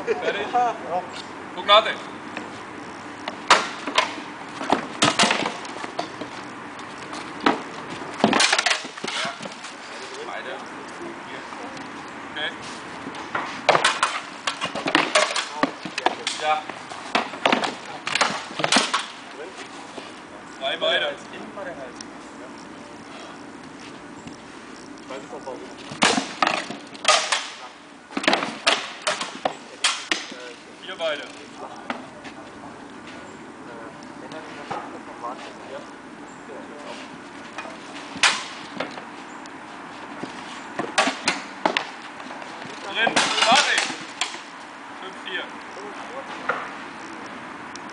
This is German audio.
Fertig? Guck nach dir. Beide. Hier. Okay. Ja. Zwei beide. Innen war der Hals. Ich weiß es auch warum. Vier beide. Wenn er nicht noch wartet, ja.